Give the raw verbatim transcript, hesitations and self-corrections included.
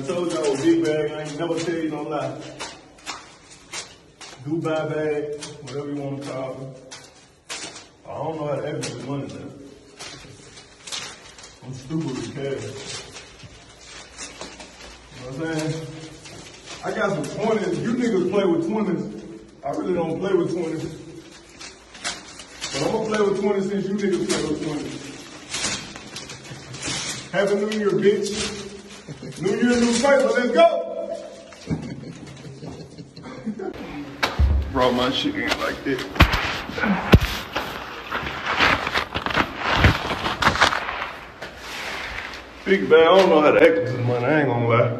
told y'all a big bag. I ain't never tell you no lie. Dubai bag, whatever you want to call it. I don't know how to act with money now. I'm stupid with cash. You know what I'm saying? I got some twenties. You niggas play with twenties. I really don't play with twenties. But I'm gonna play with twenties since you niggas play with twenties. Happy New Year, bitch. New Year, new paper, let's go! Brought my shit in like this. Big bag, I don't know how to act with this money, I ain't gonna lie.